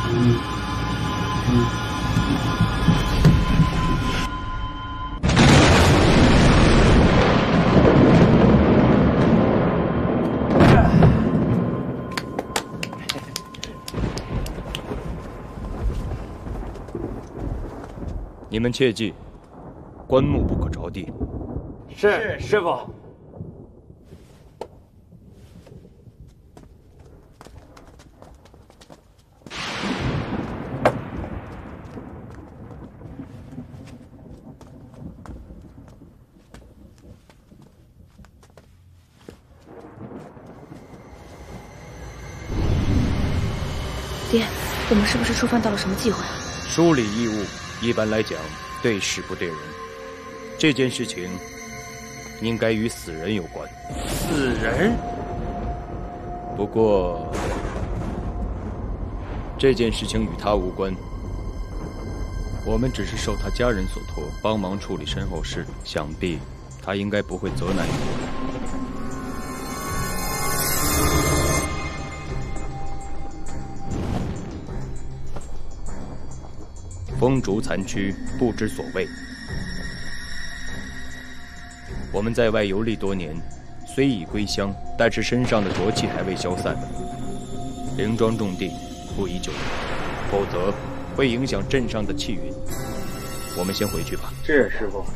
你们切记，棺木不可着地。 是，师傅。 爹，我们是不是触犯到了什么忌讳啊？ 疏理义务，一般来讲，对事不对人。这件事情应该与死人有关。 死人？ 不过，这件事情与他无关。我们只是受他家人所托，帮忙处理身后事，想必他应该不会责难于我。风烛残躯，不知所谓。我们在外游历多年，虽已归乡，但是身上的浊气还未消散。灵庄重地，不宜久留，否则会影响镇上的气运。我们先回去吧。 是，师傅。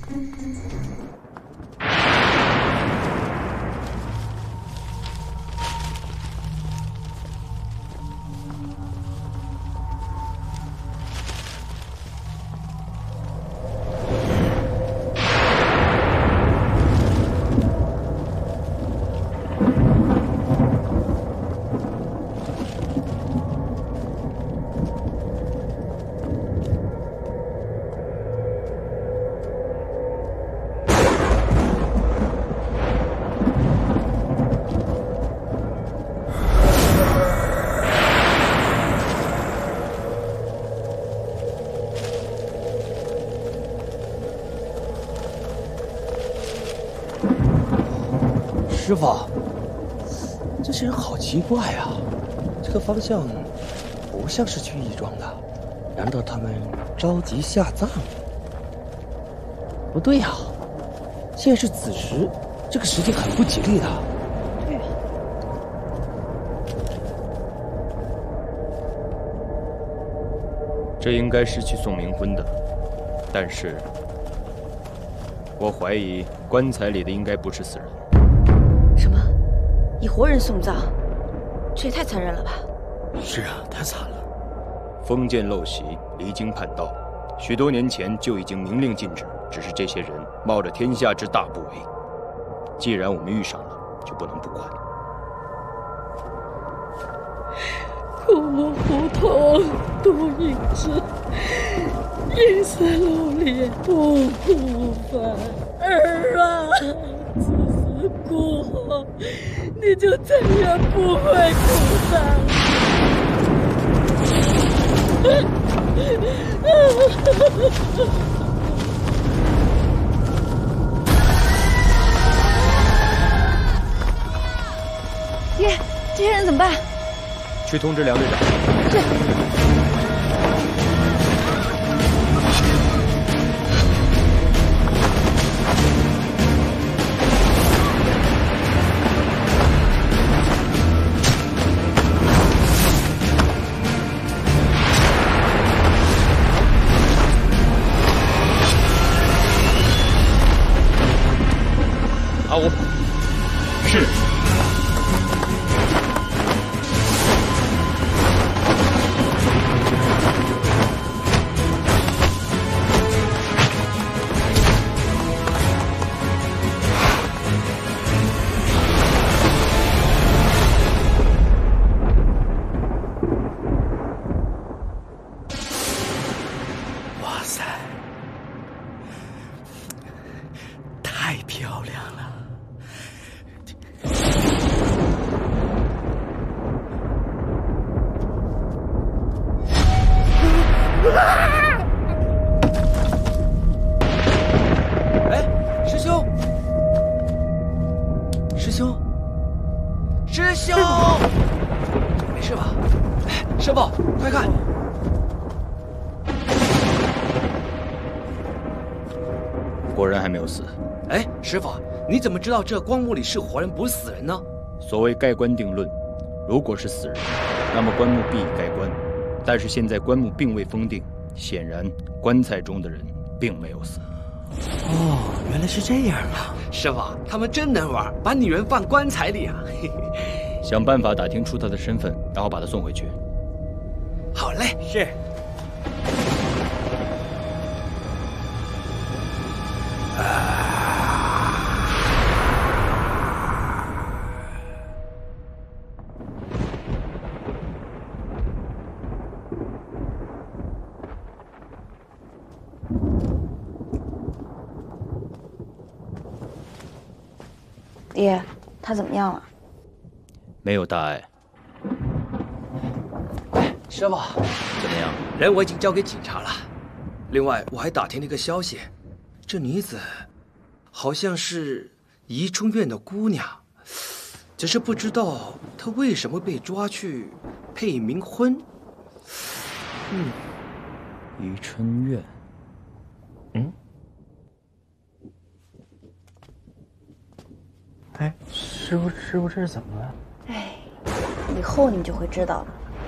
师傅，这些人好奇怪啊！这个方向不像是去义庄的，难道他们着急下葬？不对呀，现在是子时，这个时间很不吉利的。 对呀。 这应该是去送冥婚的，但是我怀疑棺材里的应该不是死人。 什么？以活人送葬？这也太残忍了吧！ 是啊，太惨了。 封建陋习，离经叛道，许多年前就已经明令禁止，只是这些人冒着天下之大不韪。既然我们遇上了，就不能不管。 骷髅胡同独影之，阴森楼里不孤帆。儿啊，自死过后，你就再也不会哭丧爹，这些人怎么办？ 去通知梁队长。 是。 阿武。 是。 哇塞，太漂亮了！哎，师兄，师兄，师兄！ 没事吧？哎，师傅，快看！ 果然还没有死。 哎，师傅，你怎么知道这棺木里是活人不是死人呢？ 所谓盖棺定论，如果是死人，那么棺木必已盖棺。但是现在棺木并未封定，显然棺材中的人并没有死。 哦，原来是这样啊！师傅，他们真能玩，把女人放棺材里啊！ 想办法打听出他的身份，然后把他送回去。 好嘞， 是。 爹，他怎么样了？ 没有大碍。 师傅， 怎么样？ 人我已经交给警察了。另外，我还打听了一个消息，这女子好像是宜春院的姑娘，只是不知道她为什么被抓去配冥婚。 宜春院。 哎，师傅，这是怎么了？ 哎，以后你们就会知道了。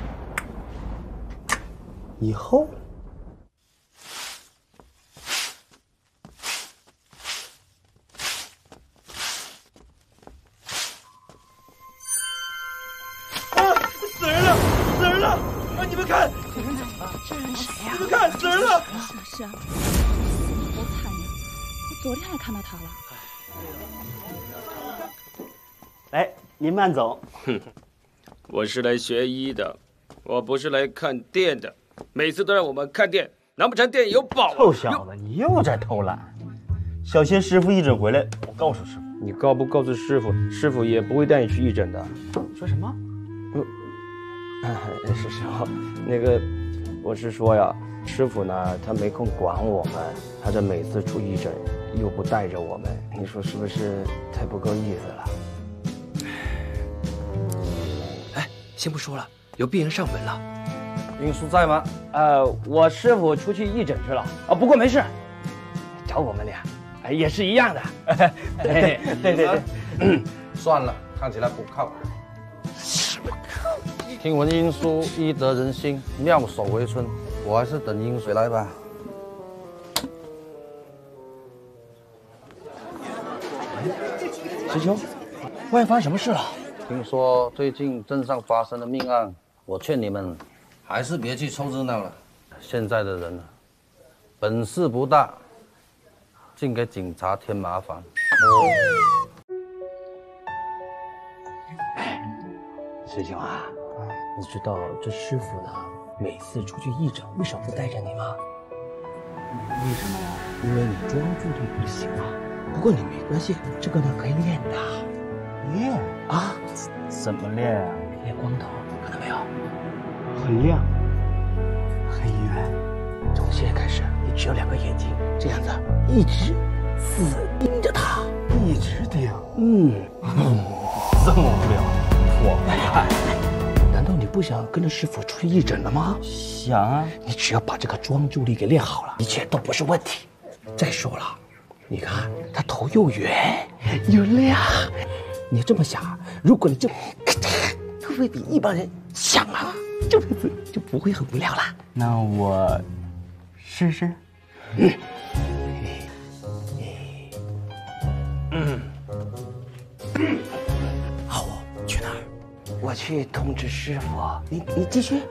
以后？啊！死人了！死人了！啊！你们看！ 这人谁呀？ 你们看，死人了！ 是啊，好惨呀！我昨天还看到他了。 来，您慢走。 我是来学医的，我不是来看店的。每次都让我们看店，难不成店有宝？ 臭小子，你又在偷懒！小心师傅一诊回来，我告诉师傅。 你告不告诉师傅，师傅也不会带你去义诊的。 说什么？ 是师傅，那个，我是说呀，师傅呢，他没空管我们，他这每次出义诊又不带着我们，你说是不是太不够意思了？ 哎，先不说了，有病人上门了。 英叔在吗？我师傅出去义诊去了啊，不过没事，找我们俩，也是一样的。对， 算了，看起来不靠谱。听闻英叔医得人心，妙手回春，我还是等英水来吧。 师兄，外面发生什么事了？ 听说最近镇上发生的命案，我劝你们还是别去凑热闹了。现在的人本事不大，净给警察添麻烦。 师兄啊，你知道这师傅呢，每次出去义诊为什么不带着你吗？ 为什么呀？ 因为你专注力不行啊。不过你没关系，这个呢可以练的。 练啊？ 怎么练啊？ 练光头，看到没有？ 很亮，很圆。 从现在开始，你只有2个眼睛，这样子一直死盯着他， 一直盯。 这么无聊，我不看。难道你不想跟着师傅出去义诊了吗？ 想啊。 你只要把这个专注力给练好了，一切都不是问题。再说了，你看他头又圆又亮，你这么想，如果你就会不会比一般人强啊？这辈子就不会很无聊了。 那我试试。 好，去哪儿？我去通知师傅。你继续。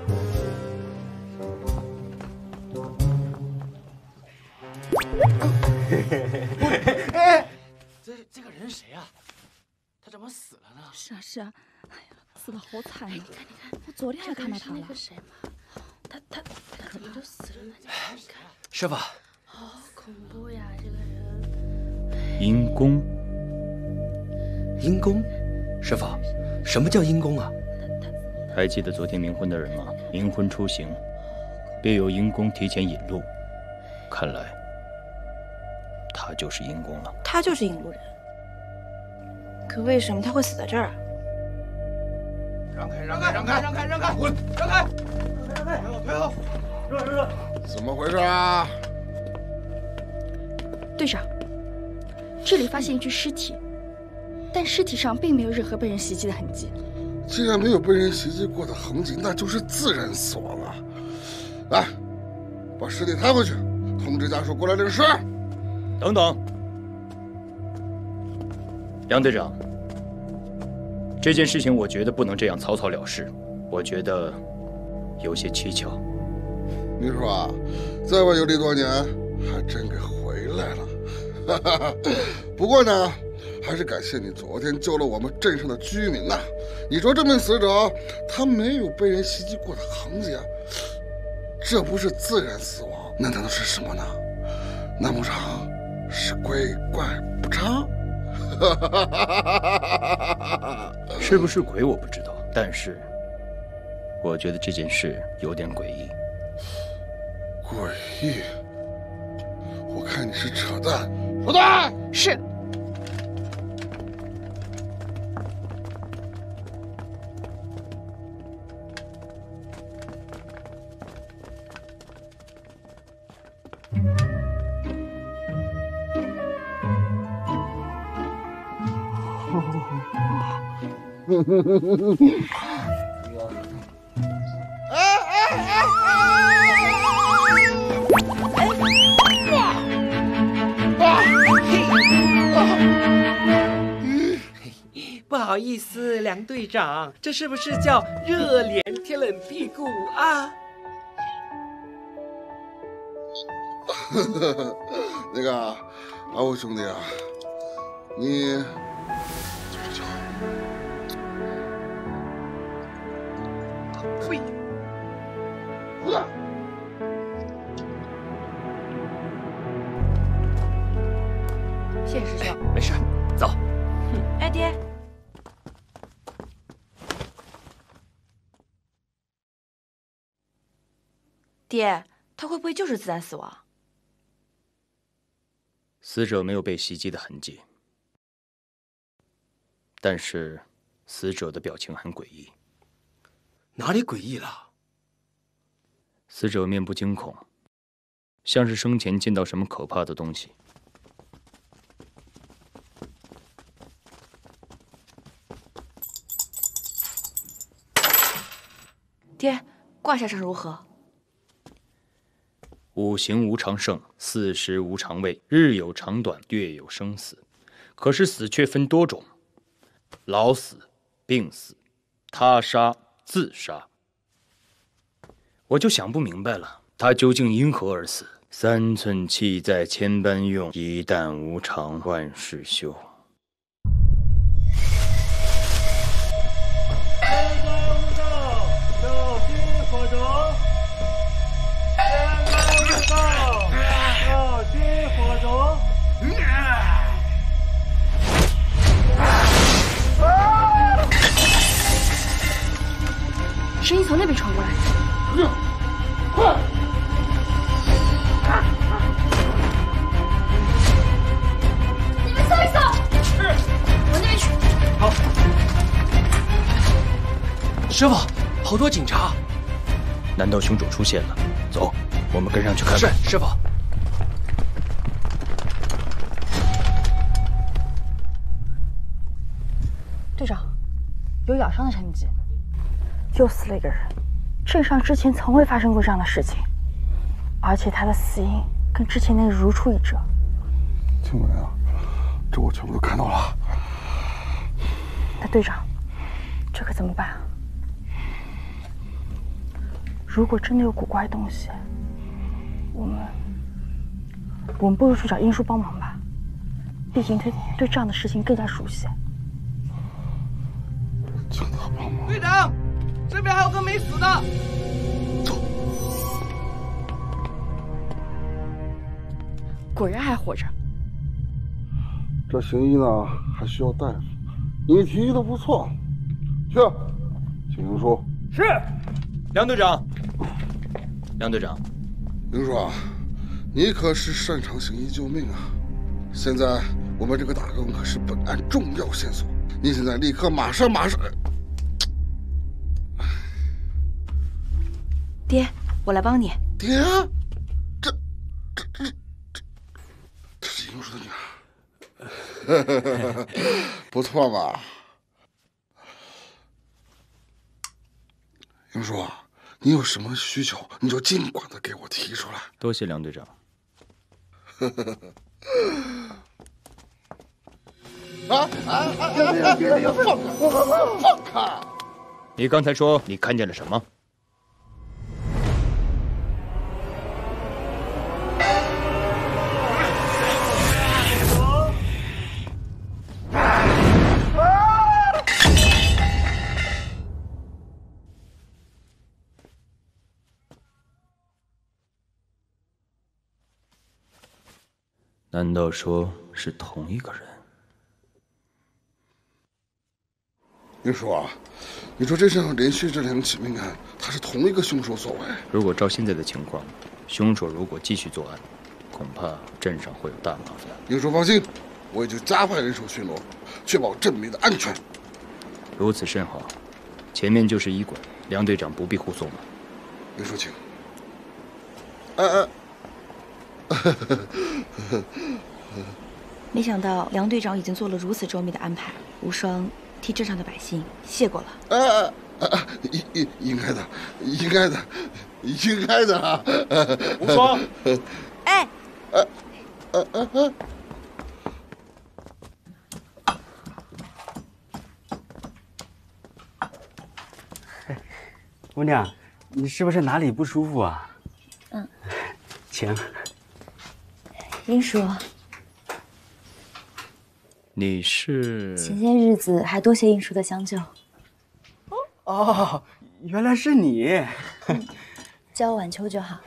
哎， 这个人是谁啊？他怎么死了呢？ 是啊，哎呀，死的好惨呀！你看，我昨天还看到他了。那个谁嘛，他怎么就死了呢？你看， 师傅， 好恐怖呀，这个人。 阴公。 阴公，师傅，什么叫阴公啊？ 还记得昨天冥婚的人吗？冥婚出行，便有阴公提前引路，看来他就是阴公了。 他就是引路人，可为什么他会死在这儿啊？ 让开！滚！让开！退后！热！ 怎么回事啊？ 队长，这里发现一具尸体，但尸体上并没有任何被人袭击的痕迹。 既然没有被人袭击过的痕迹，那就是自然死亡了。来，把尸体抬回去，通知家属过来领尸。 等等，梁队长，这件事情我觉得不能这样草草了事，我觉得有些蹊跷。 你说啊，在外游历多年，还真给回来了。不过呢，还是感谢你昨天救了我们镇上的居民呐。你说这名死者他没有被人袭击过的痕迹啊，这不是自然死亡，那难道是什么呢？难不成是鬼怪不成？ 是不是鬼我不知道，但是我觉得这件事有点诡异。 诡异？我看你是扯淡。说对。 是。 不好意思，梁队长，这是不是叫热脸贴冷屁股啊？ 那个阿武兄弟啊，你呸！ 胡蛋！ 谢谢师兄。 没事，走。 哎，爹。爹，他会不会就是自然死亡？ 死者没有被袭击的痕迹，但是死者的表情很诡异。 哪里诡异了？ 死者面部惊恐，像是生前见到什么可怕的东西。 爹，卦象上如何？ 五行无常盛，四时无常位，日有长短，月有生死。可是死却分多种：老死、病死、他杀、自杀。我就想不明白了，他究竟因何而死？三寸气在千般用，一旦无常万事休。 声音从那边传过来。 快！ 你们搜一搜。是。往那边去。 好。师傅，好多警察。 难道凶手出现了？走，我们跟上去看看。 是，师傅。 队长，有咬伤的痕迹。又死了一个人，镇上之前从未发生过这样的事情，而且他的死因跟之前那如出一辙。 青梅啊，这我全部都看到了。 那队长，这可怎么办啊？如果真的有古怪东西，我们不如去找英叔帮忙吧，毕竟他对这样的事情更加熟悉。 请他帮忙。 队长。这边还有个没死的， 走。 果然还活着。 这行医呢，还需要大夫。你提议的不错，去，请英叔。 是，梁队长。梁队长， 英叔啊，你可是擅长行医救命啊！现在我们这个打工可是本案重要线索，你现在立刻马上。 爹，我来帮你。 爹，这是英叔的女儿，不错嘛。英叔啊，你有什么需求，你就尽管的给我提出来。 多谢梁队长。 别放开！ 你刚才说你看见了什么？难道说是同一个人？ 英叔啊，你说这上连续这2起命案，他是同一个凶手所为。 如果照现在的情况，凶手如果继续作案，恐怕镇上会有大麻烦。 英叔放心，我已经加派人手巡逻，确保镇民的安全。 如此甚好。前面就是医馆，梁队长不必护送了。 英叔请。 没想到梁队长已经做了如此周密的安排，无双替镇上的百姓谢过了。 应该的，应该的，应该的啊！ 无双， 哎， 姑娘，你是不是哪里不舒服啊？ 嗯， 请。 英叔， 你是？ 前些日子还多谢英叔的相救。 哦，原来是你。 叫我晚秋就好。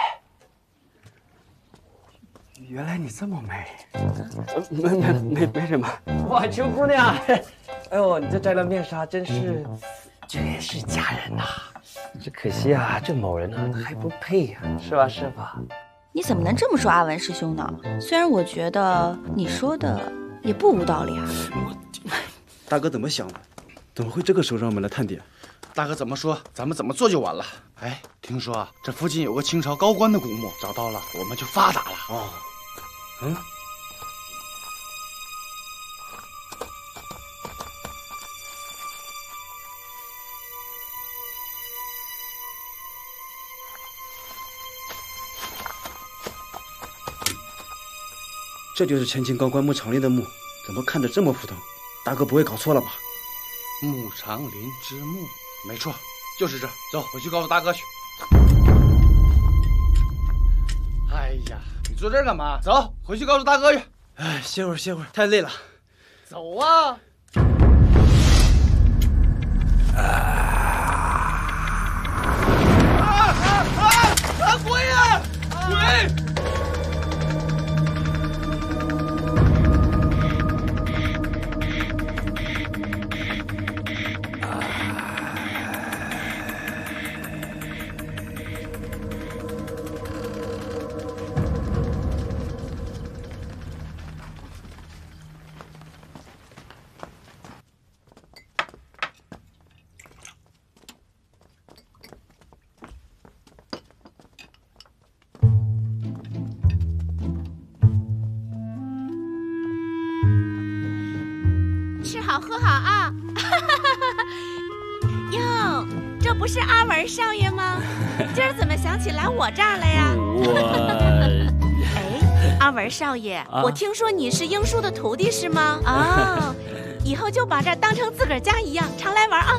原来你这么美。没什么。 晚秋姑娘，哎呦，你这摘了面纱，真是绝世佳人呐！只可惜啊，这某人呢还不配呀，是吧，师傅？ 你怎么能这么说阿文师兄呢？虽然我觉得你说的也不无道理啊。 大哥怎么想的？怎么会这个时候让我们来探点？ 大哥怎么说，咱们怎么做就完了。哎，听说啊，这附近有个清朝高官的古墓，找到了我们就发达了。哦， 嗯。这就是前清高官墓长林的墓，怎么看着这么普通？大哥不会搞错了吧？ 穆长林之墓，没错，就是这。走，回去告诉大哥去。哎呀，你坐这儿干嘛？走，回去告诉大哥去。 哎，歇会儿，歇会儿，太累了。 走啊！鬼呀！鬼！ 吃好喝好啊！哟，这不是阿文少爷吗？今儿怎么想起来我这儿了呀？哎，阿文少爷，我听说你是英叔的徒弟是吗？哦，以后就把这儿当成自个儿家一样，常来玩啊！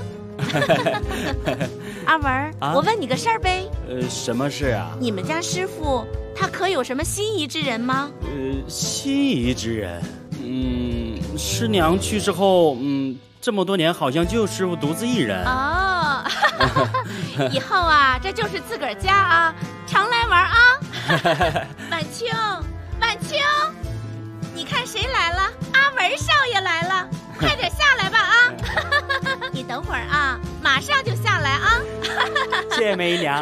阿文，我问你个事儿呗。 什么事啊？ 你们家师傅他可有什么心仪之人吗？ 心仪之人。师娘去世后，这么多年好像就师傅独自一人。 哦，以后啊，这就是自个儿家啊，常来玩啊。晚秋，晚秋，你看谁来了？阿文少爷来了，快点下来吧啊！你等会儿啊，马上就下来啊。 谢谢梅姨娘。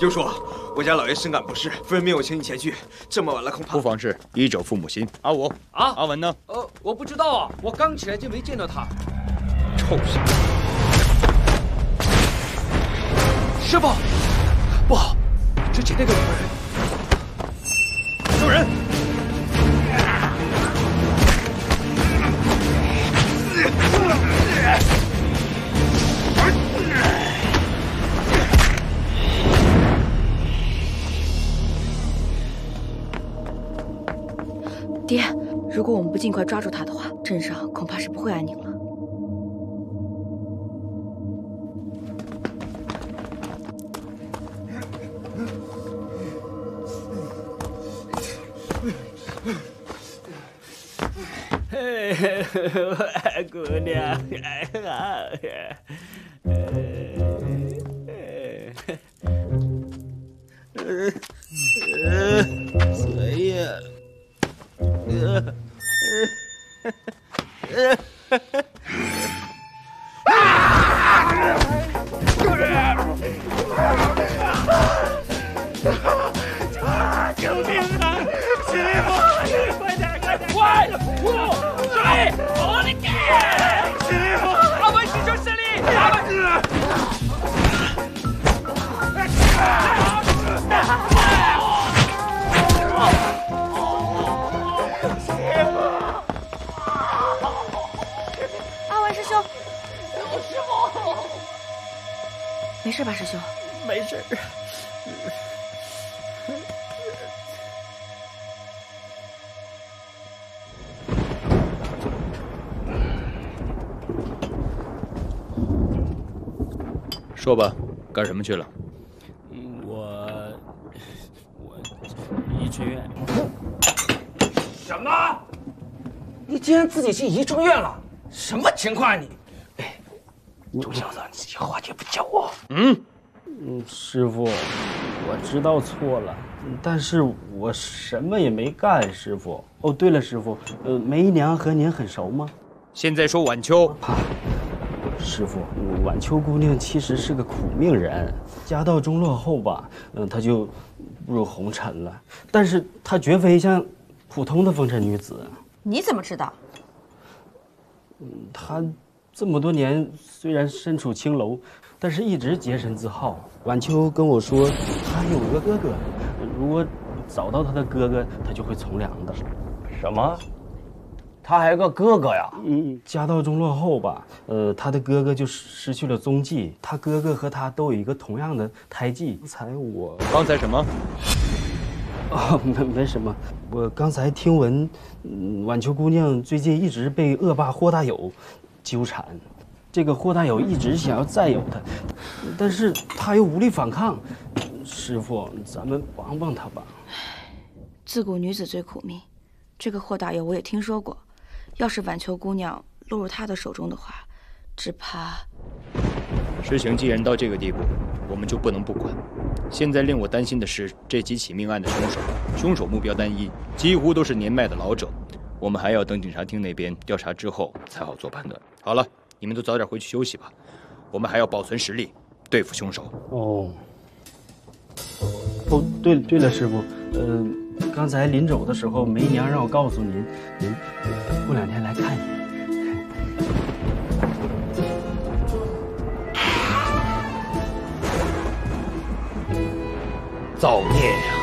就说我家老爷深感不适，夫人命我请你前去。这么晚了，恐怕不妨事，医者父母心。阿武啊， 阿文呢？ 我不知道啊，我刚起来就没见到他。 臭小子！ 师傅，不好，之前那个女人，救人！ 爹，如果我们不尽快抓住他的话，镇上恐怕是不会安宁了。 姑娘，谁呀？ 救命啊！师傅，快点，快点！快！水！我的天！师傅，阿文师兄胜利！阿文。 阿文师兄，师傅，没事吧，师兄？ 没事。 说吧，干什么去了？ 我医志愿。 什么？你竟然自己进医中院了？什么情况啊你？哎，臭小子，你这话也不教我。 师傅，我知道错了，但是我什么也没干，师傅。哦，对了，师傅，梅姨娘和您很熟吗？ 现在说晚秋。 师傅，晚秋姑娘其实是个苦命人，家道中落后吧，她就步入红尘了。但是她绝非像普通的风尘女子。 你怎么知道？ 她这么多年虽然身处青楼，但是一直洁身自好。晚秋跟我说，她有个哥哥，如果找到她的哥哥，她就会从良的。 什么？他还有个哥哥呀？ 家道中落后吧，他的哥哥就失去了踪迹。他哥哥和他都有一个同样的胎记。刚才什么？哦，没什么。我刚才听闻，晚秋姑娘最近一直被恶霸霍大有纠缠，这个霍大有一直想要占有她，但是她又无力反抗。师傅，咱们帮帮她吧。 自古女子最苦命，这个霍大有我也听说过。要是晚秋姑娘落入他的手中的话，只怕…… 事情既然到这个地步，我们就不能不管。现在令我担心的是这几起命案的凶手目标单一，几乎都是年迈的老者。我们还要等警察厅那边调查之后才好做判断。好了，你们都早点回去休息吧，我们还要保存实力，对付凶手。 哦，对了，师傅，刚才临走的时候，梅娘让我告诉您过2天来看您。 造孽呀！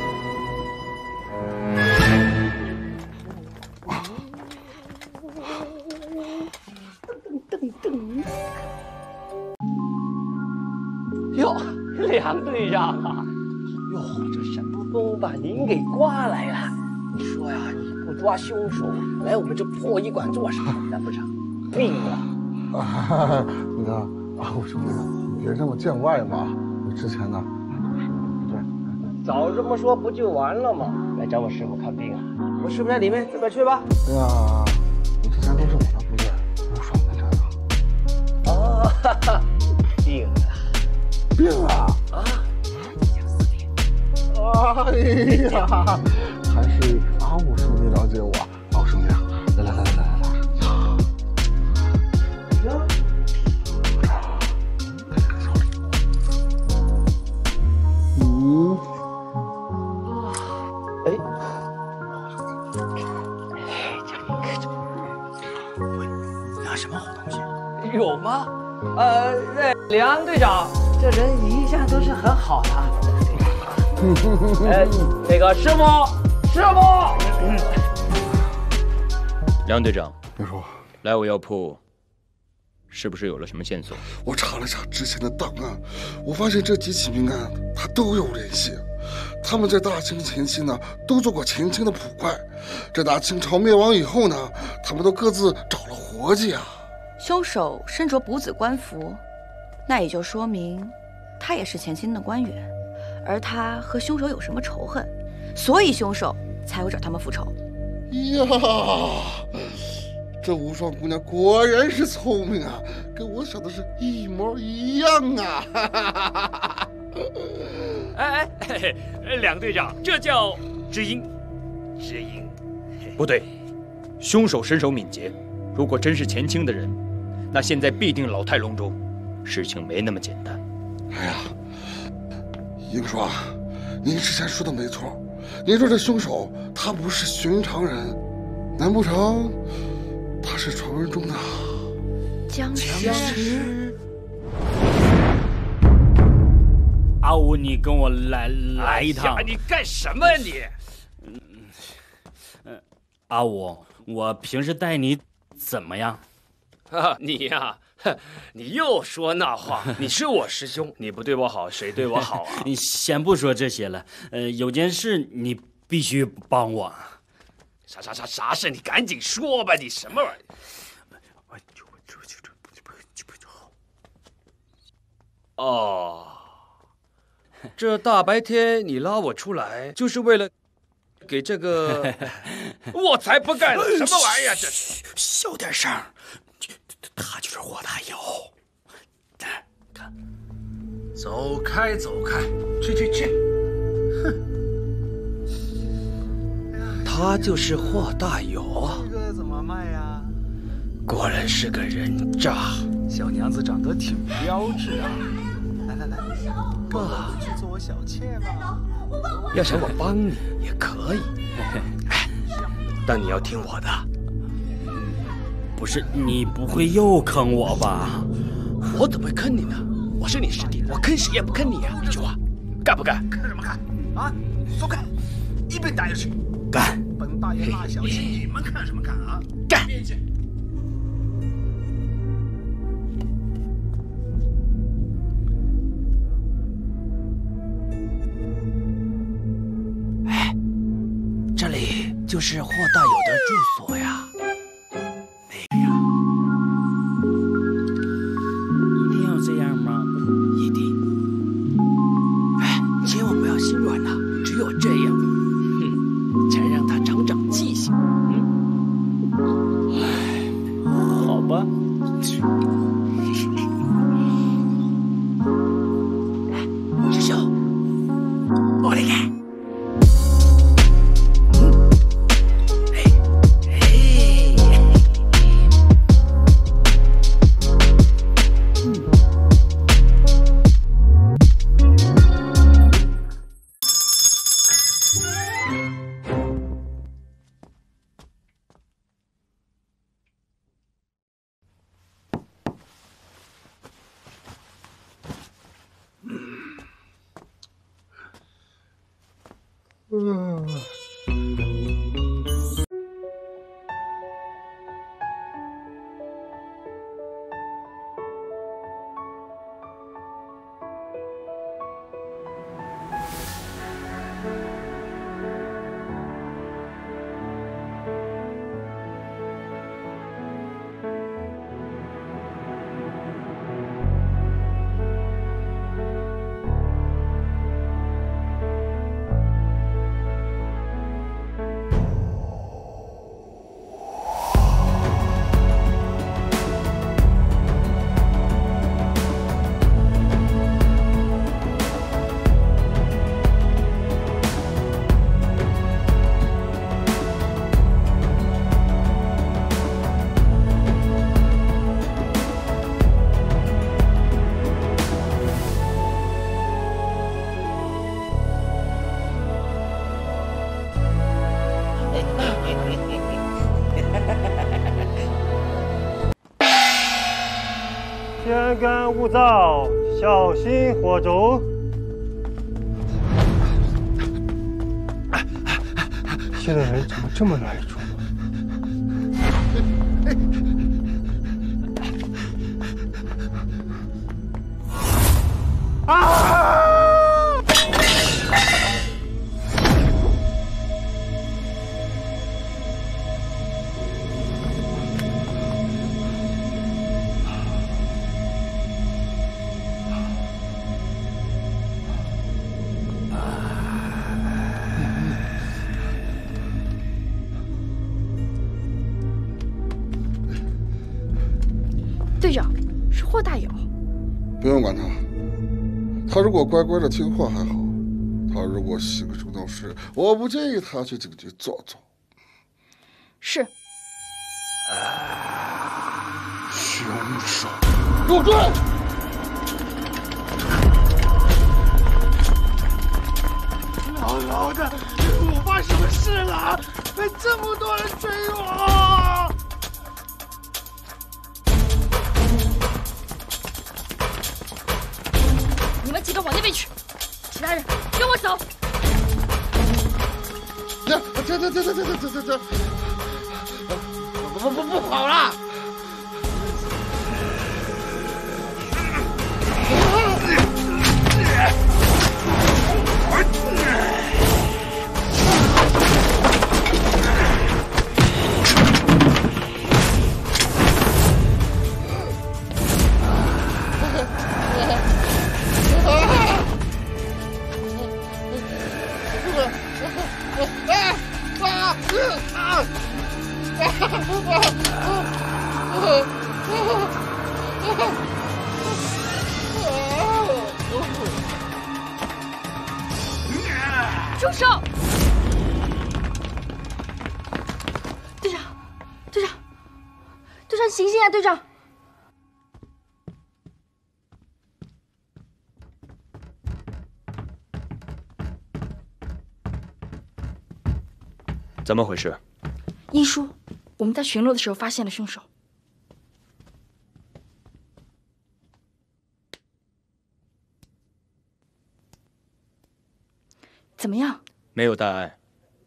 哟，梁队长啊！哟，这什么风把您给刮来了？你说呀，你不抓凶手，来我们这破医馆做啥？难不成病了？ 你看啊，我说你别这么见外嘛。我之前呢， 早这么说不就完了吗？来找我师傅看病啊！我师傅在里面，自个儿去吧。 哎呀，你之前都是我的不对，不爽在这儿呢。 哦，哈哈，病了， 病了啊！哎呀，还是阿武兄弟了解我。阿武兄弟，来。 拿什么好东西？ 有吗？梁队长，这人一向都是很好的。那个师傅， 梁队长， 你说， 来我药铺，是不是有了什么线索？ 我查了查之前的档案，我发现这几起命案它都有联系。他们在大清前期呢，都做过前清的捕快。这打清朝灭亡以后呢，他们都各自找了活计啊。 凶手身着补子官服，那也就说明他也是前清的官员，而他和凶手有什么仇恨，所以凶手才会找他们复仇。 呀，这无双姑娘果然是聪明啊，跟我想的是一模一样啊！ 梁队长，这叫知音。 不对，凶手身手敏捷，如果真是前清的人，那现在必定老态龙钟，事情没那么简单。 哎呀，英双，您之前说的没错，您说这凶手他不是寻常人，难不成他是传闻中的僵尸？ 阿武，你跟我来一趟。 你干什么呀你？ 阿武，我平时待你怎么样？ 你呀，你又说那话。你是我师兄，你不对我好，谁对我好啊？ 你先不说这些了，有件事你必须帮我。 啥事？你赶紧说吧！你什么玩意儿？哦，这大白天你拉我出来，就是为了给这个……我才不干！什么玩意儿？这是小点声，他就是霍大友。看，走开，去！哼， 他就是霍大友。 这个怎么卖呀？ 果然是个人渣。 小娘子长得挺标致啊！来，跟我去做我小妾吧。 要想我帮你也可以，但你要听我的。 不是，你不会又坑我吧？ 我怎么会坑你呢？我是你师弟，我坑谁也不坑你啊！一句话，干不干？ 干什么干？啊，说干，一并打下去。 干！ 本大爷那小气，你们看什么看啊？ 干！ 这里就是霍大友的住所呀。那个呀， 一定要这样吗？ 一定。千万不要心软呐，只有这样，才让他长长记性。 好吧。 师兄，我来看。 天干物燥，小心火烛。现在人怎么这么容易出门？啊！ 队长，是霍大友。 不用管他，他如果乖乖的听话还好，他如果兴师闹事，我不建议他去警局坐坐。 是。 凶手，给我追！ 老老的，我发什么事了？这么多人追我！ 你们几个往那边去，其他人跟我走。 这，不跑了！ 住手！队长，醒醒啊，队长！ 怎么回事？ 英叔，我们在巡逻的时候发现了凶手。怎么样？ 没有大碍。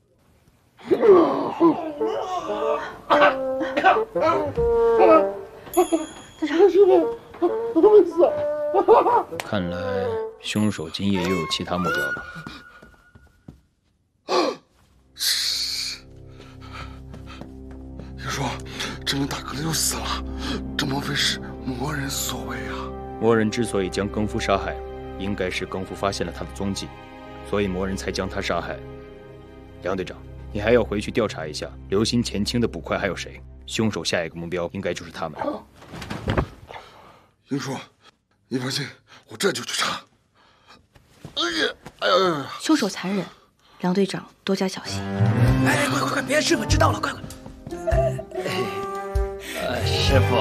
队长， 我没死。 看来凶手今夜又有其他目标了。 你说，这名大哥又死了，这莫非是魔人所为啊？ 魔人之所以将更夫杀害，应该是更夫发现了他的踪迹，所以魔人才将他杀害。梁队长，你还要回去调查一下留心前清的捕快还有谁，凶手下一个目标应该就是他们。 英叔，你放心，我这就去查。 凶手残忍，梁队长多加小心。 哎，快，别师傅知道了，快！ 师傅。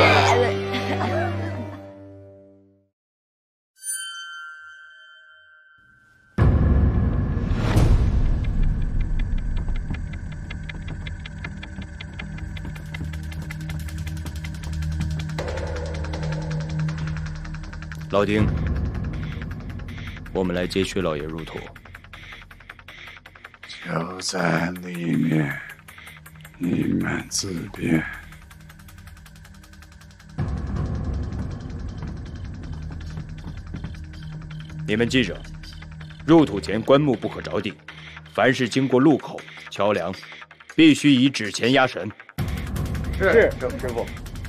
老丁，我们来接薛老爷入土。 就在里面，你们自便。 你们记着，入土前棺木不可着地，凡是经过路口、桥梁，必须以纸钱押神。 是，师傅。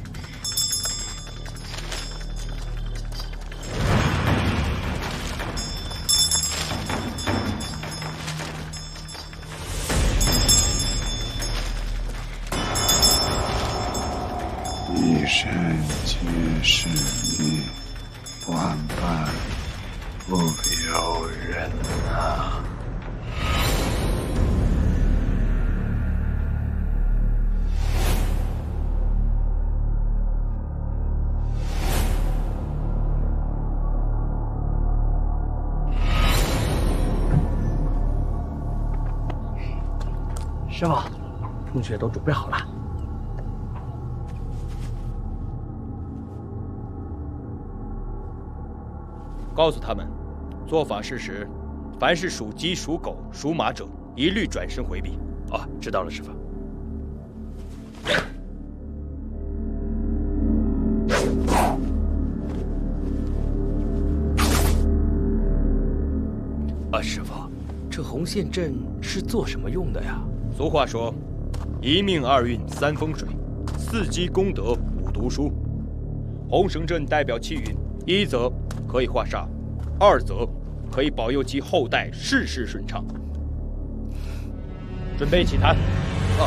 一生皆是命，万般不由人啊！ 师傅，同学都准备好了。 告诉他们，做法事时，凡是属鸡、属狗、属马者，一律转身回避。 啊，知道了，师傅。师傅，这红线阵是做什么用的呀？ 俗话说，一命二运三风水，四积功德五读书。红绳阵代表气运，一则可以化煞，二则可以保佑其后代事事顺畅。准备起坛。啊。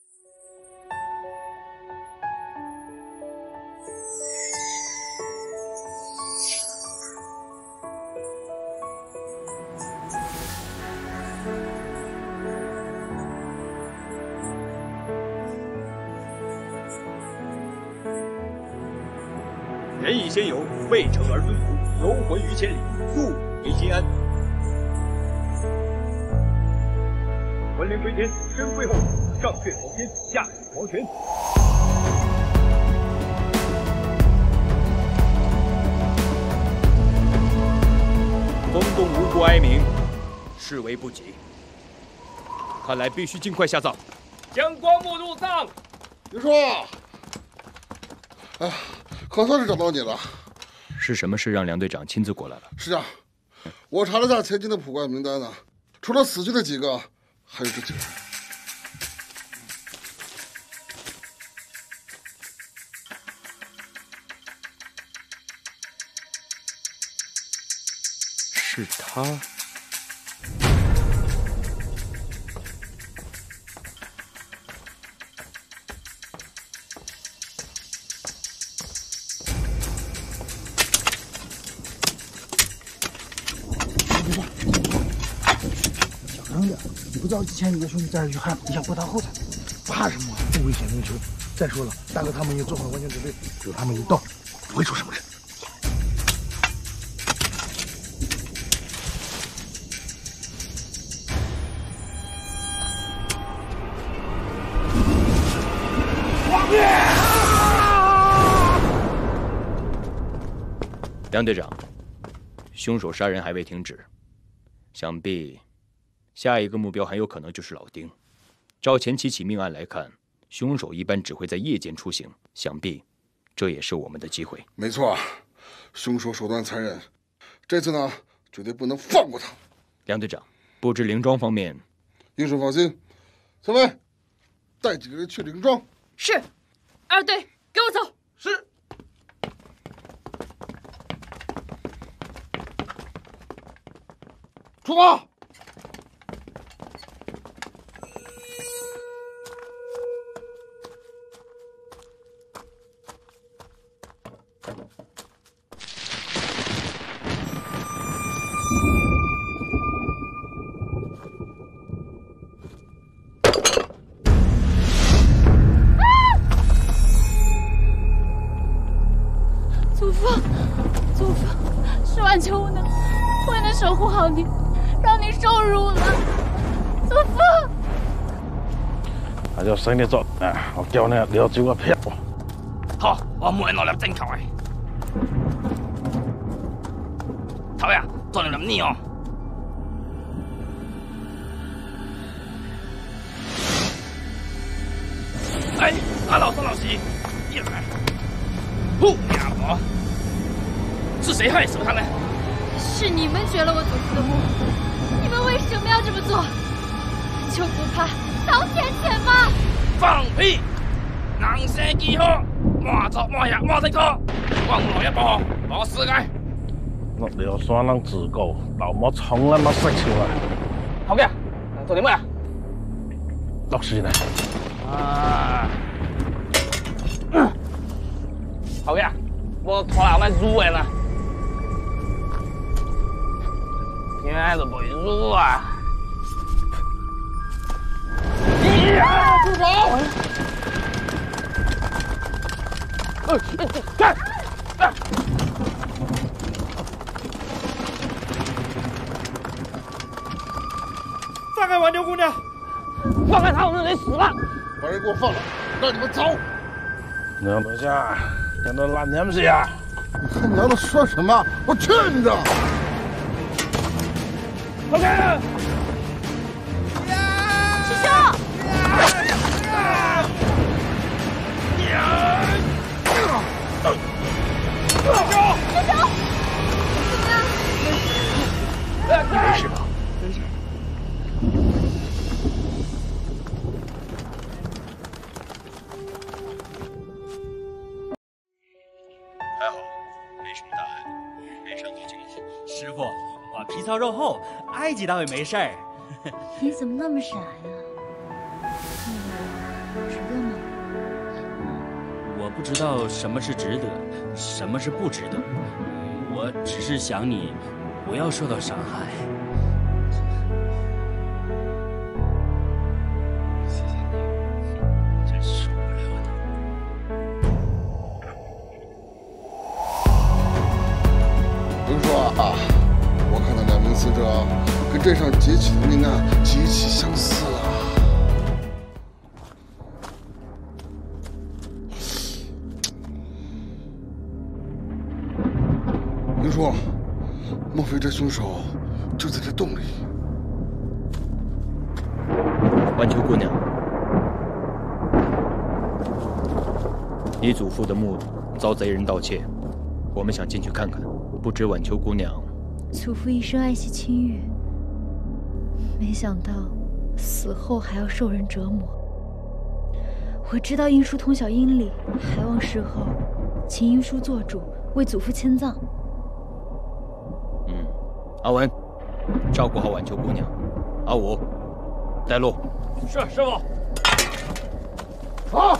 人以先游，未成而敦图，游魂于千里，入于心安。魂灵归天，身归后，上血朝天，下血黄泉。风动无故哀鸣，视为不吉。看来必须尽快下葬。 将棺木入葬。 别说，哎呀，可算是找到你了。 是什么事让梁队长亲自过来了？ 是啊，我查了下前期的卜卦名单呢，除了死去的几个，还有这几个人。 是他。 你不知道之前你的兄弟在这去害，你想过他后腿，怕什么？不危险无求。再说了，大哥他们也做好完全准备，有他们一到，不会出什么事。 梁队长，凶手杀人还未停止，想必下一个目标很有可能就是老丁。照前几起命案来看，凶手一般只会在夜间出行，想必这也是我们的机会。 没错，凶手手段残忍，这次呢绝对不能放过他。 梁队长，布置灵庄方面， 英叔放心，小伟，带几个人去灵庄。 是，二队给我走。 是。出发！ 祖父，祖父，是晚秋我能守护好你。让你受辱了，祖父。 那就使你作，我叫你了照個票。 好，我每落粒正球嘅。頭呀，做你諗呢哦。哎，老师，一来，呼呀我，是谁害死他呢？ 是你们掘了我祖父的墓，你们为什么要这么做？就不怕遭天谴吗？ 放屁！能射幾何？莫作莫入莫的歌，往來一步，我試嘅。我哋山人自告，老母從來冇識潮啊！好嘅，做點咩啊？落樹呢？啊！好嘅，我坐下嚟煮嘅啦。现在都不会入啊！呀，住手！看， 放开挽救姑娘！ 放开他，我们得死了！ 把人给我放了，让你们走！ 娘多下，讲的烂娘子呀！ 你看娘的说什么？我去你的！ 放开！ 师兄！ 你没事吧？ 没事。 还好，没什么大碍，没伤到筋骨。师傅，我皮糙肉厚，挨几刀也没事儿。 你怎么那么傻呀？值得吗？ 我不知道什么是值得，什么是不值得。我只是想你不要受到伤害。谢谢你，真受不了你。 听说啊，我看到2名死者跟镇上几起的命案极其相似啊。听说，莫非这凶手就在这洞里？ 晚秋姑娘，你祖父的墓遭贼人盗窃，我们想进去看看。不知晚秋姑娘， 祖父一生爱惜清誉，没想到死后还要受人折磨。我知道英叔通晓阴历，还望事后请英叔做主为祖父迁葬。 阿文，照顾好晚秋姑娘。阿武，带路。 是师傅。 好。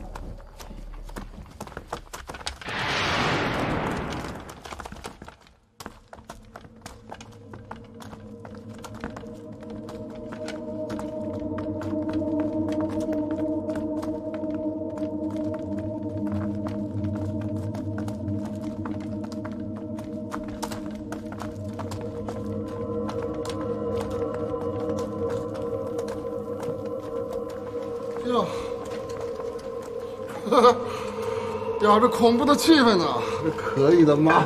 呀，这恐怖的气氛呢，这可以的吗？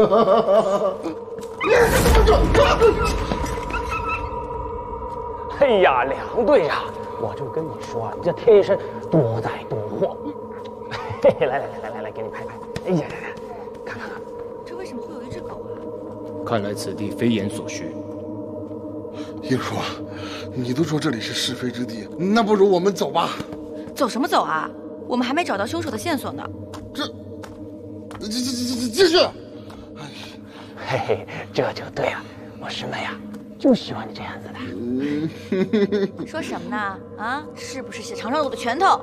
哎呀，梁队长，我就跟你说，你这天生多灾多祸。嘿嘿，来，给你拍拍。哎呀，看。 这为什么会有一只狗啊？ 看来此地非言所需。 英叔，你都说这里是是非之地，那不如我们走吧。 走什么走啊？我们还没找到凶手的线索呢。 继续。 嘿嘿，这就对了，我师妹呀，就喜欢你这样子的。 说什么呢？啊，是不是想尝尝我的拳头？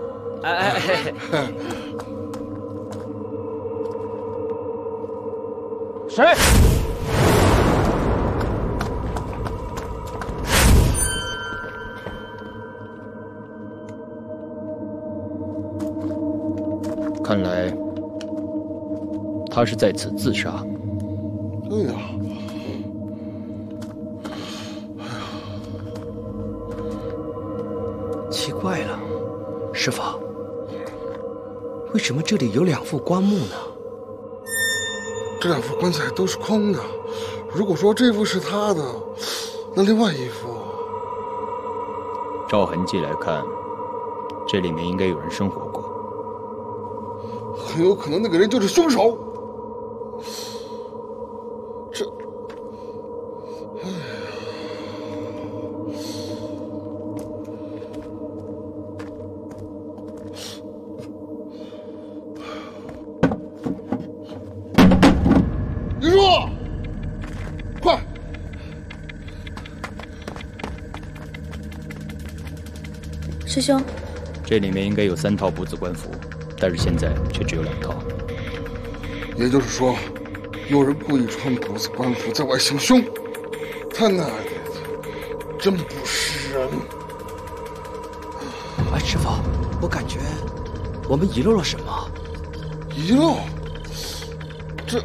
谁？ 看来他是在此自杀。 对呀。 奇怪了，师傅，为什么这里有2副棺木呢？ 这2副棺材都是空的。如果说这副是他的，那另外一副， 照痕迹来看，这里面应该有人生活过。 很有可能那个人就是凶手。这，哎呀，林叔，快！ 师兄， 这里面应该有3套不子官服。但是现在却只有2套， 也就是说，有人故意穿不子官服在外行凶。他那真不是人！ 哎，师傅，我感觉我们遗漏了什么？ 遗漏？这……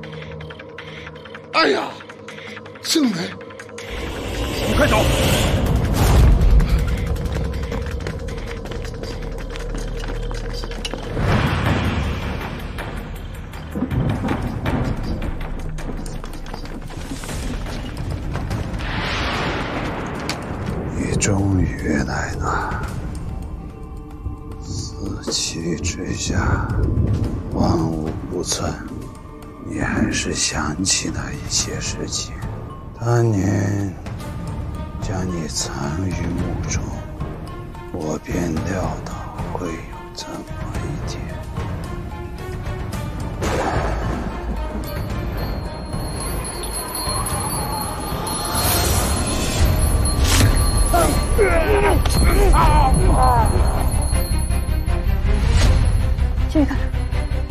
哎呀，青梅， 你快走！ 了。死气之下，万物不存。你还是想起了一些事情。当年将你藏于墓中，我便料到会有这么一天。 进去看看。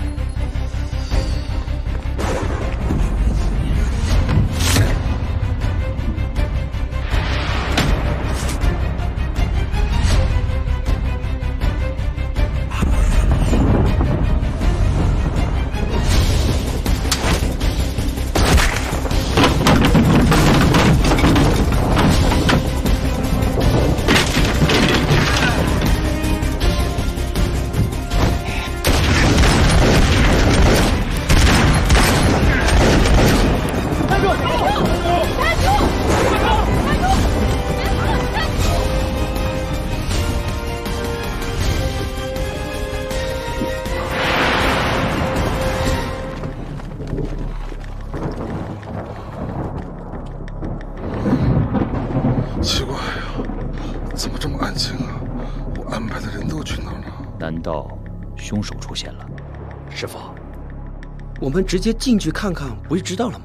奇怪呀，怎么这么安静啊？我安排的人都去哪儿了？ 难道凶手出现了？ 师傅，我们直接进去看看，不就知道了吗？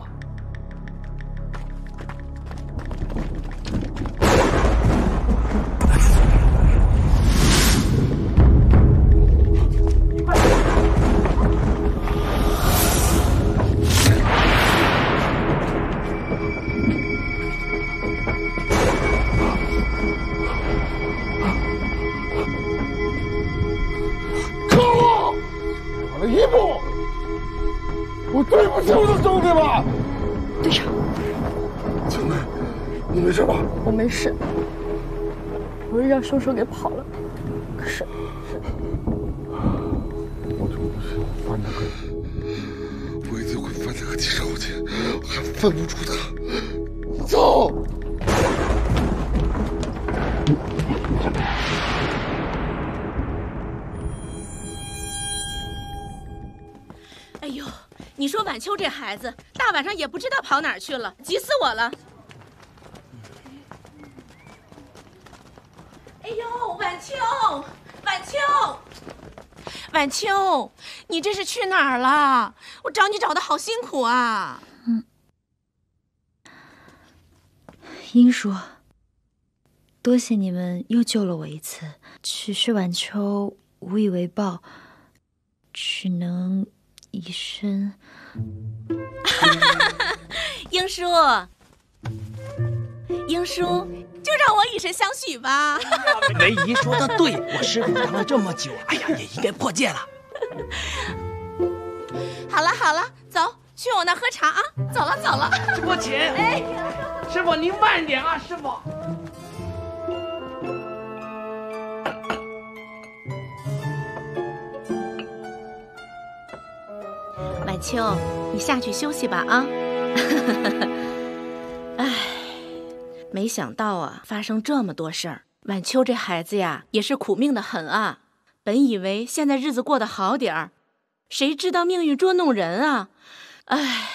一步，我对不起我的兄弟们。 队长， 青梅，你没事吧？ 我没事，我是让凶手给跑了，可是我就不信翻他个，我一定会翻他个地上去，还翻不出他。走。 哎呦，你说晚秋这孩子，大晚上也不知道跑哪儿去了，急死我了！哎呦，晚秋，晚秋，晚秋，你这是去哪儿了？我找你找的好辛苦啊！ 英叔，多谢你们又救了我一次。只是晚秋无以为报，只能以身。 英叔，英叔，就让我以身相许吧。 梅姨说的对，我师傅当了这么久，哎呀，也应该破戒了。 好了好了，走，去我那喝茶啊！走了走了。 师傅请。哎，师傅您慢点啊，师傅。 晚秋，你下去休息吧啊。唉，没想到啊，发生这么多事儿。晚秋这孩子呀，也是苦命的很啊。本以为现在日子过得好点儿，谁知道命运捉弄人啊！唉。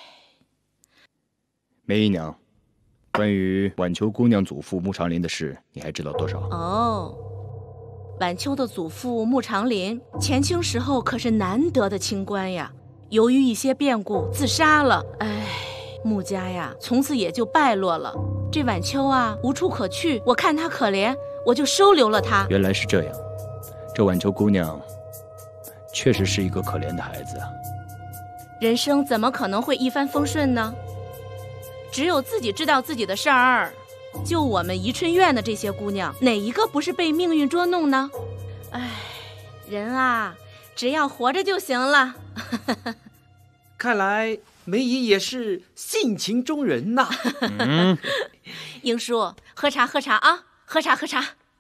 梅姨娘，关于晚秋姑娘祖父穆长林的事，你还知道多少？ 哦，晚秋的祖父穆长林，前清时候可是难得的清官呀。由于一些变故自杀了，哎，穆家呀，从此也就败落了。这晚秋啊，无处可去，我看她可怜，我就收留了她。 原来是这样，这晚秋姑娘确实是一个可怜的孩子啊。 人生怎么可能会一帆风顺呢？只有自己知道自己的事儿。就我们宜春院的这些姑娘，哪一个不是被命运捉弄呢？哎，人啊，只要活着就行了。 看来梅姨也是性情中人呐。 英叔，喝茶喝茶啊，喝茶喝茶。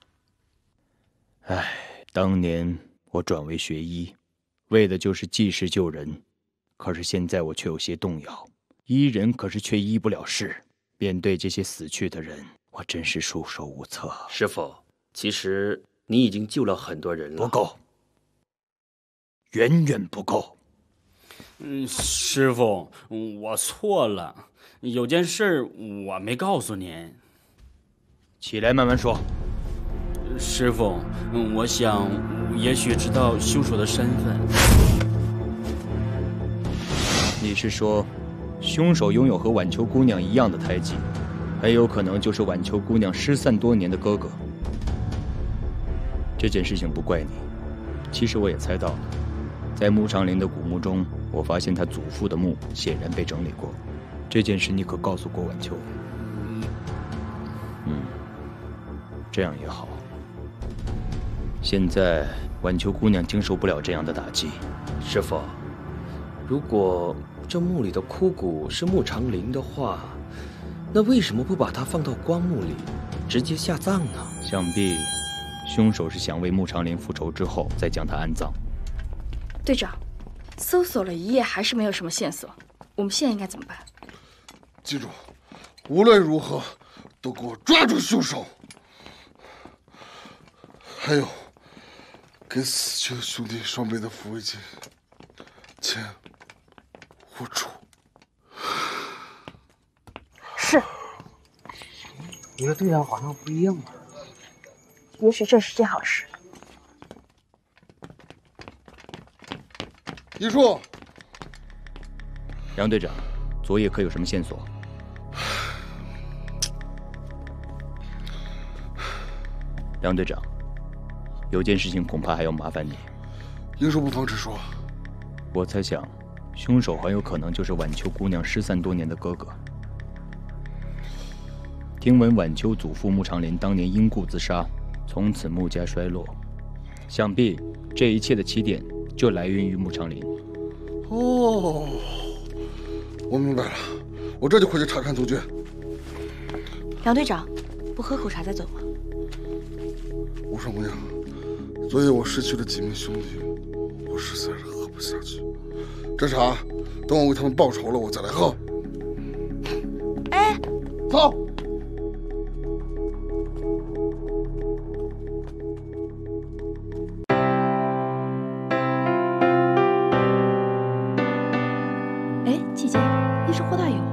唉，当年我转为学医，为的就是济世救人，可是现在我却有些动摇。医人可是却医不了事，面对这些死去的人，我真是束手无策。 师傅， 其实你已经救了很多人了。 不够，远远不够。 师傅，我错了，有件事我没告诉您。 起来慢慢说。 师傅，我想也许知道凶手的身份。 你是说，凶手拥有和晚秋姑娘一样的胎记，很有可能就是晚秋姑娘失散多年的哥哥？这件事情不怪你，其实我也猜到了。在穆长林的古墓中，我发现他祖父的墓显然被整理过。这件事你可告诉过晚秋？这样也好。现在晚秋姑娘经受不了这样的打击。 师傅，如果这墓里的枯骨是穆长林的话，那为什么不把它放到棺木里，直接下葬呢？ 想必凶手是想为穆长林复仇之后再将他安葬。 队长，搜索了一夜还是没有什么线索，我们现在应该怎么办？ 记住，无论如何都给我抓住凶手！还有，给死去的兄弟双倍的抚慰金，钱我出。 是。 你和队长好像不一样啊。 也许这是件好事。 一树， 杨队长，昨夜可有什么线索？杨队长，有件事情恐怕还要麻烦你。 英叔不妨直说。 我猜想，凶手很有可能就是晚秋姑娘失散多年的哥哥。听闻晚秋祖父穆长林当年因故自杀，从此穆家衰落，想必这一切的起点就来源于穆长林。 哦，我明白了，我这就回去查看踪迹。 杨队长，不喝口茶再走吗？ 无双姑娘，昨夜我失去了几名兄弟，我实在是喝不下去。这茶，等我为他们报仇了，我再来喝。 哎， 走。 哎，姐姐，那是霍大有。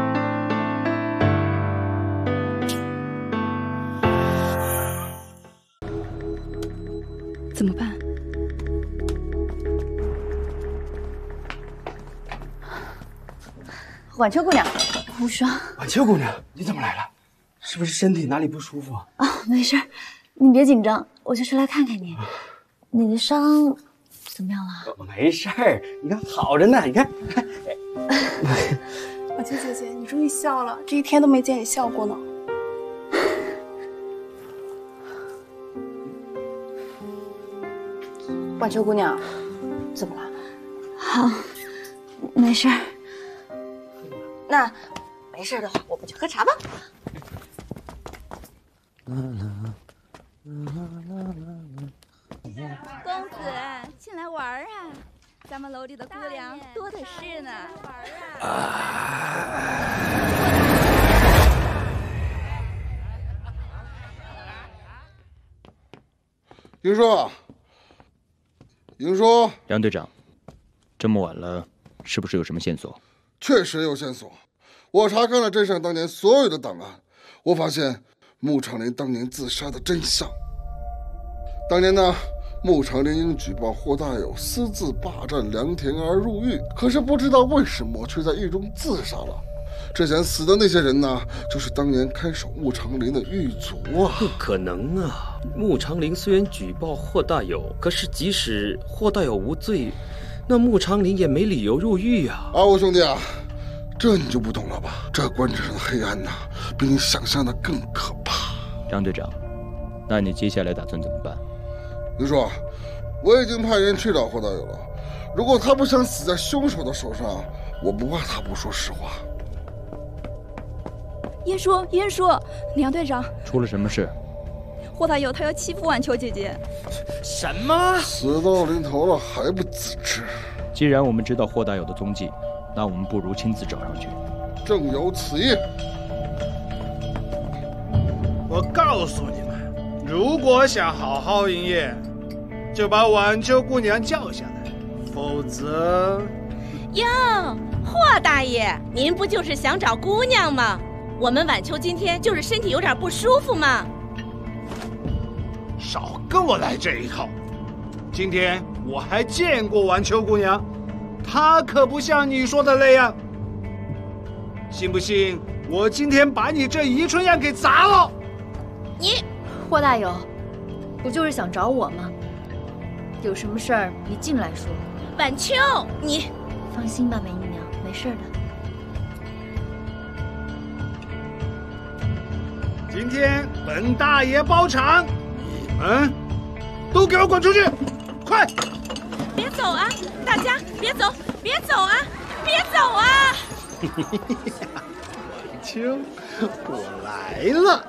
怎么办？ 晚秋姑娘， 无双。 晚秋姑娘，你怎么来了？是不是身体哪里不舒服啊？ 哦，没事，你别紧张，我就是来看看你。你的伤怎么样了？ 没事儿，你看好着呢，你看。 晚秋姐姐，你终于笑了，这一天都没见你笑过呢。 晚秋姑娘，怎么了？ 好，没事儿。 那没事的话，我们去喝茶吧。 公子，进来玩啊！咱们楼里的姑娘多的是呢。玩啊！ 英叔，英叔， 杨队长，这么晚了，是不是有什么线索？ 确实有线索。我查看了镇上当年所有的档案，我发现穆长林当年自杀的真相。当年呢，穆长林因举报霍大有私自霸占良田而入狱，可是不知道为什么却在狱中自杀了。之前死的那些人呢，就是当年看守穆长林的狱卒啊。 不可能啊！穆长林虽然举报霍大有，可是即使霍大有无罪，那穆长林也没理由入狱啊！ 我兄弟啊，这你就不懂了吧？这官场上的黑暗呐，比你想象的更可怕。 张队长，那你接下来打算怎么办？ 你说，我已经派人去找霍大有了。如果他不想死在凶手的手上，我不怕他不说实话。 燕叔，燕叔，梁队长， 出了什么事？ 霍大有他要欺负晚秋姐姐。 什么？ 死到临头了还不自知？ 既然我们知道霍大有的踪迹，那我们不如亲自找上去。 正有此意。 我告诉你们， 如果想好好营业，就把晚秋姑娘叫下来，否则…… 哟，霍大爷，您不就是想找姑娘吗？我们晚秋今天就是身体有点不舒服嘛。 少跟我来这一套！今天我还见过晚秋姑娘，她可不像你说的那样。信不信我今天把你这宜春宴给砸了？ 你， 霍大友，不就是想找我吗？有什么事儿你进来说。 晚秋，你放心吧，梅姨娘，没事的。 今天本大爷包场，你们都给我滚出去！快！ 别走啊，大家别走，别走啊，别走啊！ 晚秋，我来了。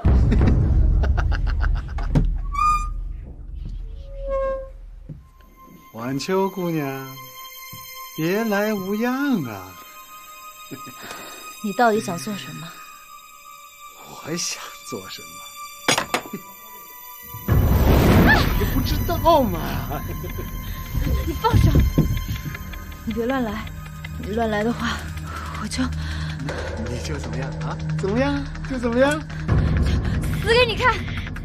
晚秋姑娘，别来无恙啊！ 你到底想做什么？ 我想做什么？你不知道吗？ 你放手！你别乱来，你乱来的话，我就…… 你就怎么样啊？怎么样？就怎么样？ 死给你看！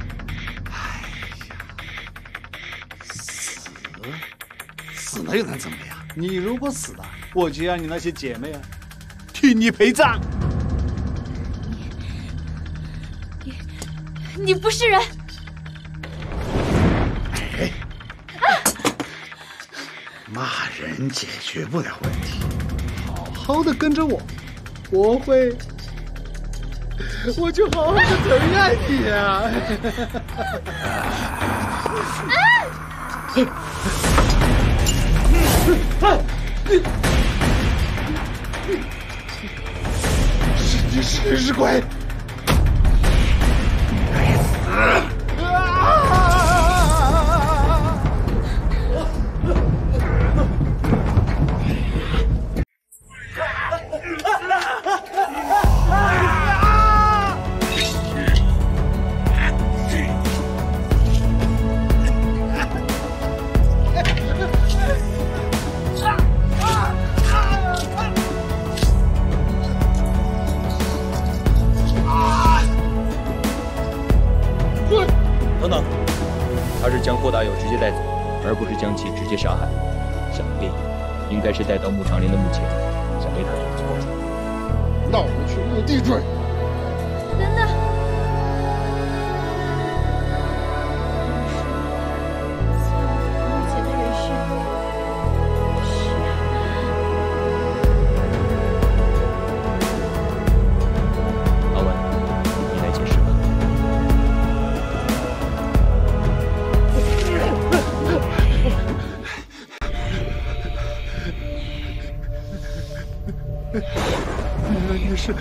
死了又能怎么样？你如果死了，我就让你那些姐妹啊，替你陪葬。 你不是人！ 哎，骂人解决不了问题，好好的跟着我，我就好好的疼爱你啊！你是鬼！ 等等，他是将霍大友直接带走，而不是将其直接杀害。想必应该是带到牧长林的墓前，想为他做错事。 那我们去墓地追。 等等。目前的人是阿文，你来解释吧。 你是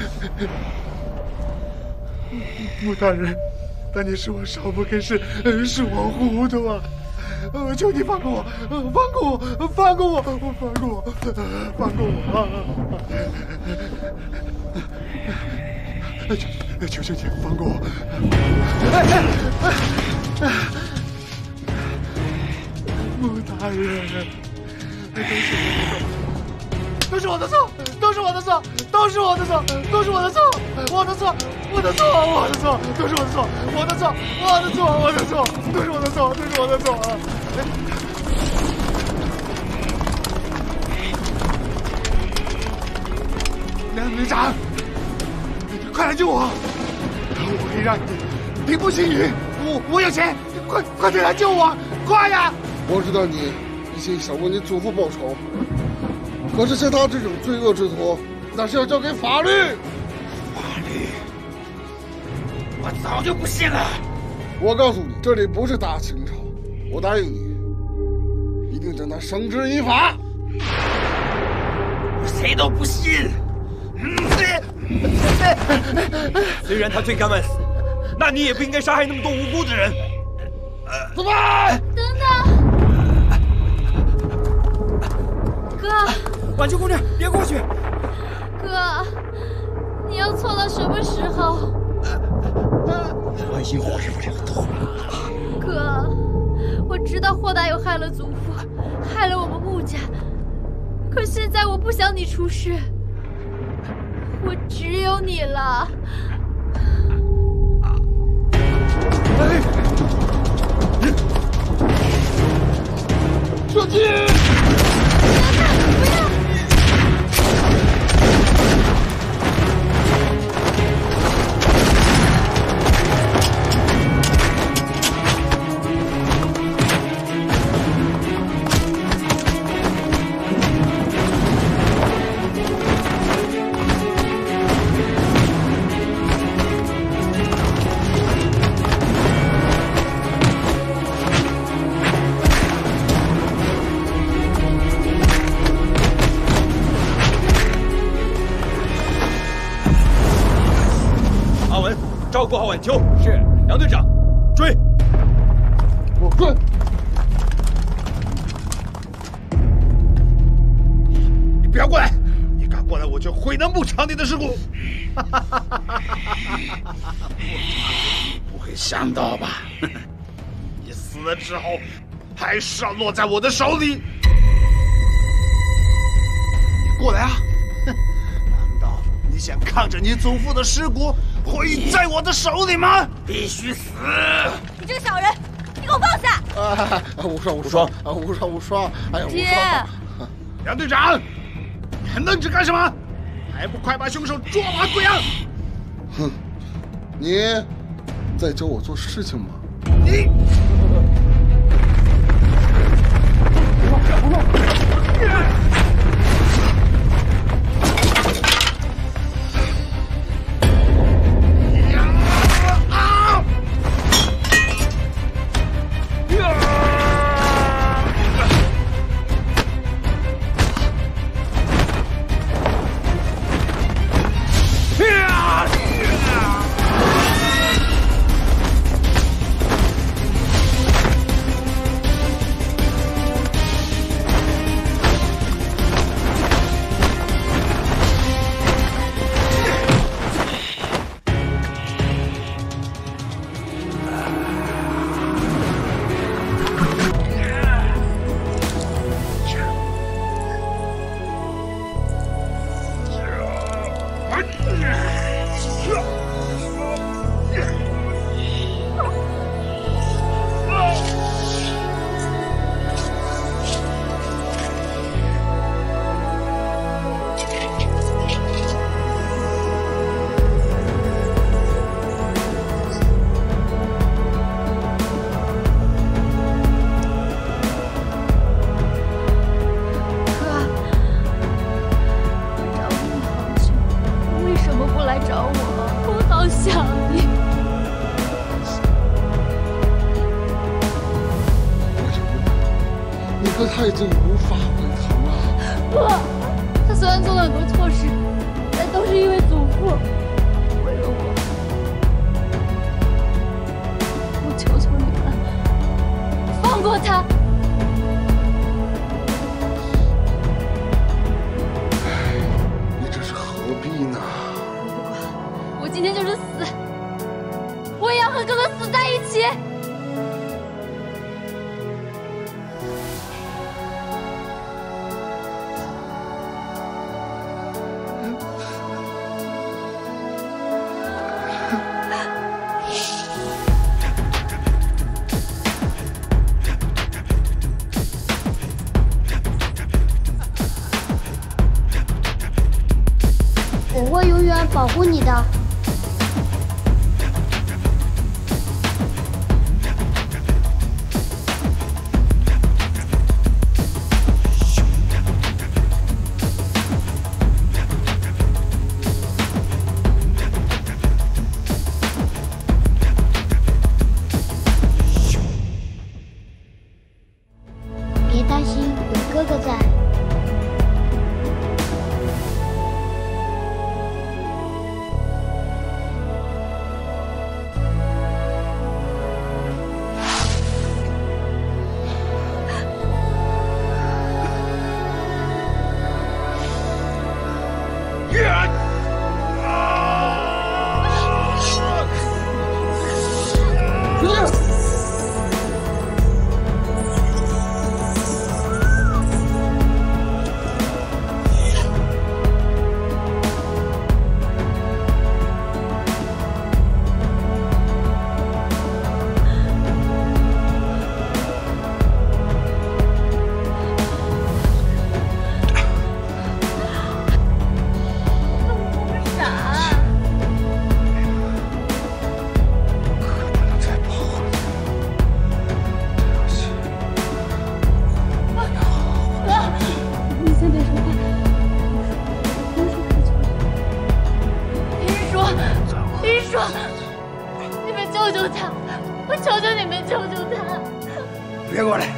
穆大人，但你是我少不更事，是我糊涂啊！求你放过我，放过我，放过我，放过我，放过我！求求你放过我！穆大人，都是我的错，都是我的错，都是我的错，都是我的错，我的错，我的错，我的错，都是我的错，我的错，我的错，我的错，都是我的错，都是我的错。梁队长，快来救我！我可以让你平步青云，我有钱，快点来救我，快呀！ 我知道你一心想为你祖父报仇。可是像他这种罪恶之徒，那是要交给法律。 法律，我早就不信了。 我告诉你，这里不是大清朝，我答应你，一定将他绳之以法。 我谁都不信。 虽然他罪该万死，那你也不应该杀害那么多无辜的人。 走吧！ 等等，哥。 晚秋姑娘，别过去！ 哥，要错到什么时候？ 万幸火师傅这个头。 哥，我知道霍大有害了祖父，害了我们穆家，可现在我不想你出事，我只有你了。 小七！ 照顾好晚秋。是，杨队长，追！ 我追！ 你不要过来！你敢过来，我就毁了牧场里的尸骨！不会想到吧？你死了之后，还是要落在我的手里。你过来啊！难道你想看着你祖父的尸骨毁在我的手里吗？必须死！ 你这个小人，你给我放下！ 无双！哎呀， 爹！ 杨队长，你还愣着干什么？还不快把凶手捉拿归案！ 哼，你在教我做事情吗？ 你！ 他已经无法回头了。 不，他虽然做了很多错事，但都是因为祖父，为了我。我求求你们，放过他。 你这是何必呢？ 我今天就是死，我也要和哥哥死在一起。 我会永远保护你的。别担心，有哥哥在。 别过来！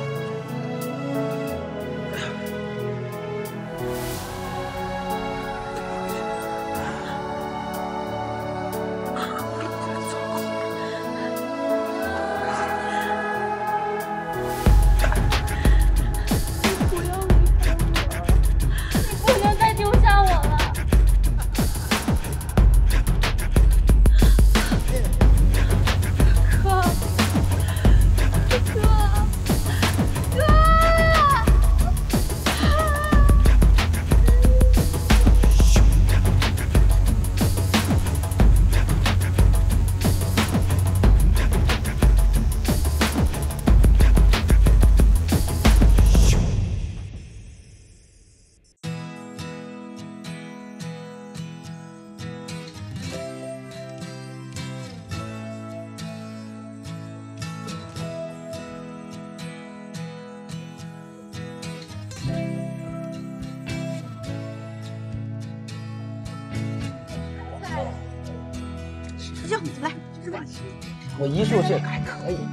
师兄，来吃饭。 我医术这个还可以。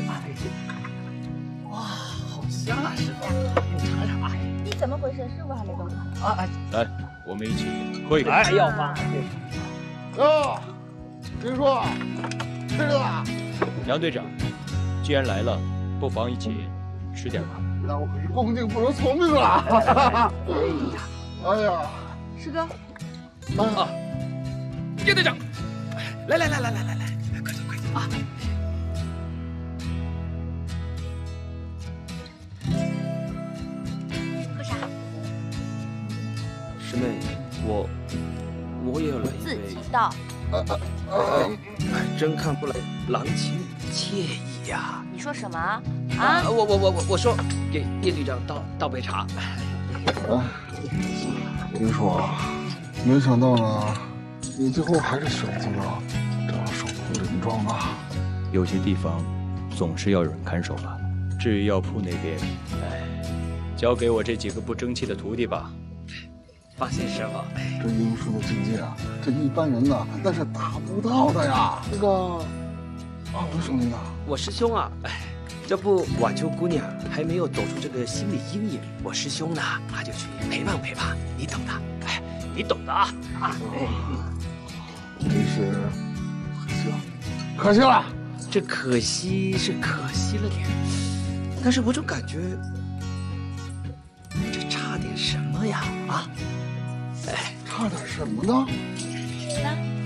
哇，好香啊，师傅！你尝尝啊。 你怎么回事？师傅还没动呢。 来，我们一起喝一个。 哎，要饭。 哟，听说吃了。 杨队长，既然来了，不妨一起吃点吧。 那我可是恭敬不如从命了。哎呀， 师哥。 啊，叶队长，来，快走啊！ 喝啥？ 师妹，我也要来一杯。 自己倒。 真看不来郎情惬意呀。 你说什么啊？ 我说给叶队长倒杯茶。 听说，没想到呢，你最后还是选择了这守护林庄啊。 有些地方总是要有人看守吧。至于药铺那边，交给我这几个不争气的徒弟吧。 放心，师傅。 这英叔的境界啊，这一般人呢那是达不到的呀。那个，我的兄弟呢？ 我师兄啊，这不晚秋姑娘还没有走出这个心理阴影，我师兄呢他就去陪伴陪伴，你懂的。你懂的啊。 真是可惜了，可惜了。 这可惜是可惜了点，但是我总感觉这差点什么呀？啊？ 差点什么呢？ 来。